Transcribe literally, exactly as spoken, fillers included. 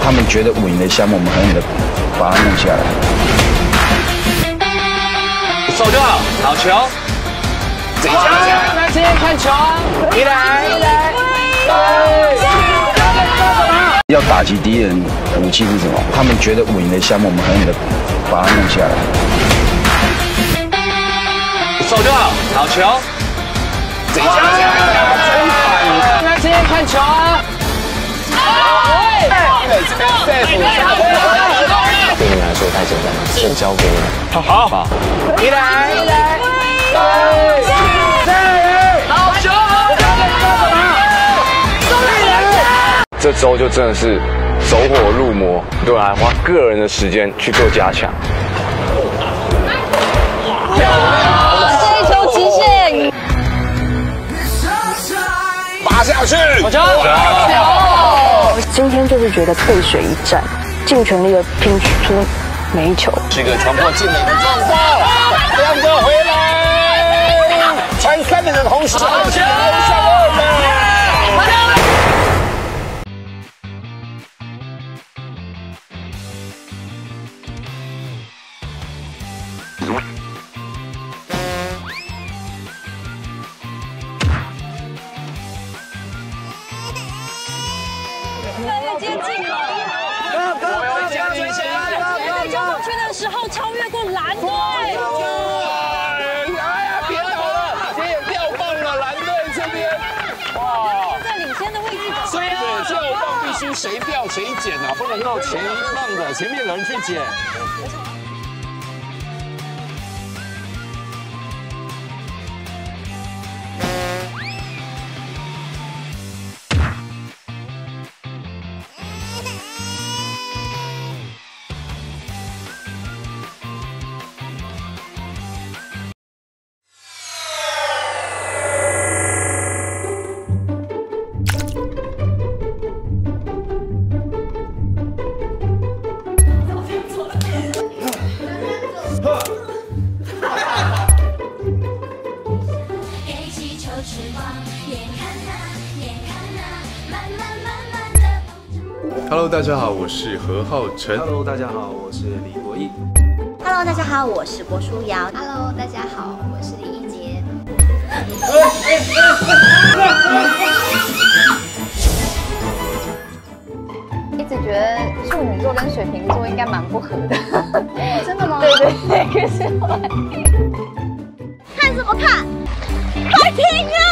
他们觉得稳赢的项目，我们狠狠的把它弄下来。 守住，好球！自己加强，来这边看球啊！你来，你来， 要打击敌人的武器是什么？他们觉得稳赢的项目，我们狠狠的把它弄下来。 守住，好球！自己加强，来这边看球啊！ 对你来说太简单了，先交给我。 好，好，你来，你来，好球！ 这周就真的是走火入魔，对我来花个人的时间去做加强。 这一球极限， 拔下去， 好球！ 今天就是觉得背水一战，尽全力的拼出每一球。 是一个传破进垒的状况，两个回来，传三垒的同时，好球！ 越来越接近了。 我要加进去！ 在交锋区的时候超越过蓝队。 哎呀，别倒了，别也掉棒了，蓝队这边。哇！ 在领先的位置。 所以掉棒必须谁掉谁捡啊，不能够前棒的前面的人去捡。 Hello， 大家好，我是何浩晨。 Hello， 大家好，我是李国毅。 Hello， 大家好，我是郭书瑶。Hello， 大家好，我是李一杰。 一直觉得处女座跟水瓶座应该蛮不合的。真的吗？对对对，可是后来看什么看？快停啊！